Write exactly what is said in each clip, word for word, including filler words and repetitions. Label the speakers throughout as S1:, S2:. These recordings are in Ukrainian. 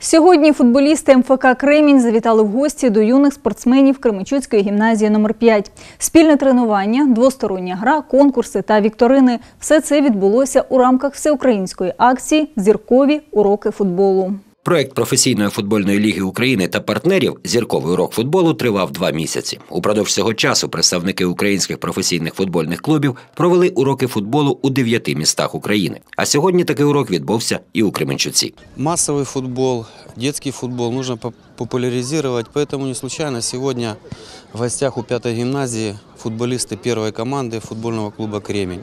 S1: Сьогодні футболісти ем еф ка «Кремінь» завітали в гості до юних спортсменів Кременчуцької гімназії номер п'ять. Спільне тренування, двостороння гра, конкурси та вікторини – все це відбулося у рамках всеукраїнської акції «Зіркові уроки футболу».
S2: Проект професійної футбольної ліги України та партнерів «Зірковий урок футболу» тривав два місяці. Упродовж цього часу представники українських професійних футбольних клубів провели уроки футболу у дев'яти містах України. А сьогодні такий урок відбувся і у Кременчуці.
S3: Массовый футбол, детский футбол нужно популяризировать, поэтому не случайно сегодня в гостях у пятой гимназии футболисты первой команды футбольного клуба «Кремень».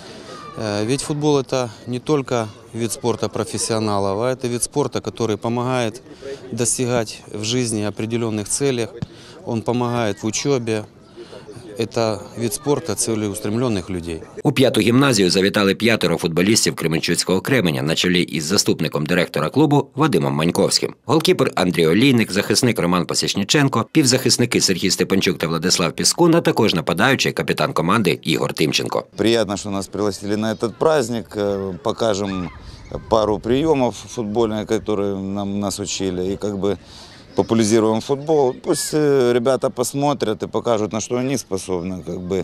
S3: Ведь футбол – это не только вид спорта профессионалов, а это вид спорта, который помогает достигать в жизни определенных целей, он помогает в учебе. Це вид спорту цілеустремлених людей.
S2: У п'яту гімназію завітали п'ятеро футболістів Кременчуцького «Кременя» на чолі із заступником директора клубу Вадимом Маньковським. Голкіпер Андрій Олійник, захисник Роман Пасічніченко, півзахисники Сергій Степанчук та Владислав Піскун, а також нападаючий капітан команди Ігор Тимченко.
S4: Приємно, що нас пригласили на цей праздник. Покажемо пару прийомів футбольних, які нам нас учили. І як би популяризируем футбол, пусть ребята посмотрят и покажут, на что они способны, как бы.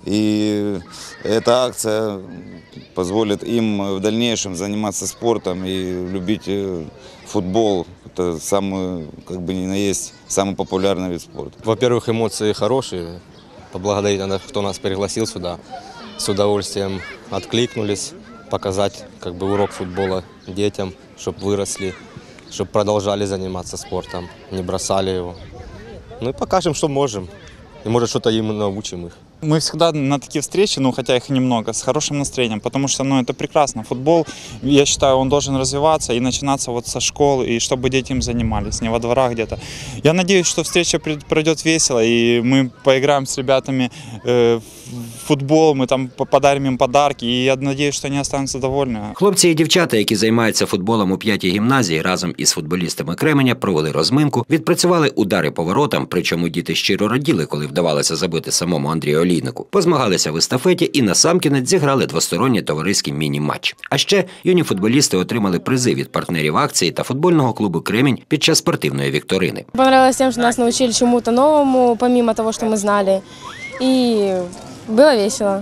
S4: И эта акция позволит им в дальнейшем заниматься спортом и любить футбол. Это самый, как бы ни на есть, самый популярный вид спорта.
S5: Во-первых, эмоции хорошие. Поблагодарить надо, кто нас пригласил сюда. С удовольствием откликнулись, показать как бы урок футбола детям, чтобы выросли, чтобы продолжали заниматься спортом, не бросали его. Ну и покажем, что можем. И может что-то им научим их.
S6: Мы всегда на такие встречи, ну хотя их немного, с хорошим настроением, потому что ну, это прекрасно. Футбол, я считаю, он должен развиваться и начинаться вот со школ, и чтобы дети им занимались, не во дворах где-то. Я надеюсь, что встреча пройдет весело, и мы поиграем с ребятами э, в футбол, мы там подарим им подарки, и я надеюсь, что они останутся довольны.
S2: Хлопці і дівчата, які займаються футболом у п'ятій гімназії, разом із футболістами «Кременя» провели розминку, відпрацювали удари по воротам, причому діти щиро раділи, коли вдавалося забити самому Андрію Олійнику. Позмагалися в естафеті і насамкінець зіграли двосторонній товариський міні-матч. А ще юні футболісти отримали призи від партнерів акції та футбольного клубу «Кремінь» під час спортивної вікторини.
S7: Понравилось тем, что нас научили чему-то новому, помимо того, что мы знали. И было весело.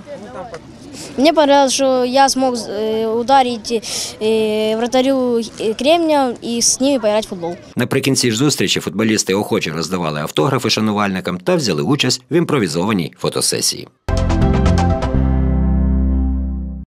S8: Мне понравилось, что я смог ударить вратарю «Кремня» и с ними поиграть в футбол.
S2: Наприкінці ж зустрічі футболісти охоче роздавали автографи шанувальникам та взяли участь в імпровізованій фотосесії.